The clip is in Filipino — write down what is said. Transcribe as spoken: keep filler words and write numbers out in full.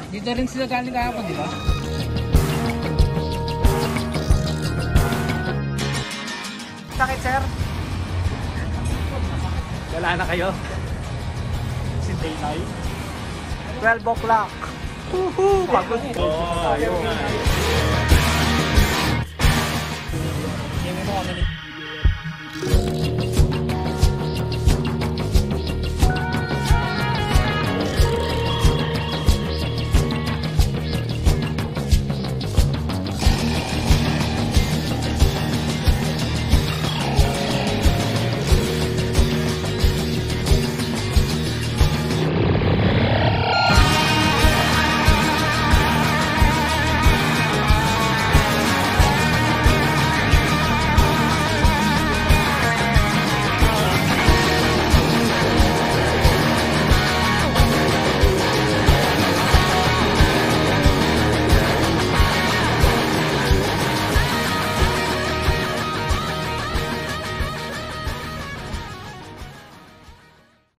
Dito rin sila galing kahapon, di ba? Sakit, sir. Wala na kayo. Si Taylay. twelve o'clock. Woohoo! Pagod. Oo, tayo nga. Hindi mo kami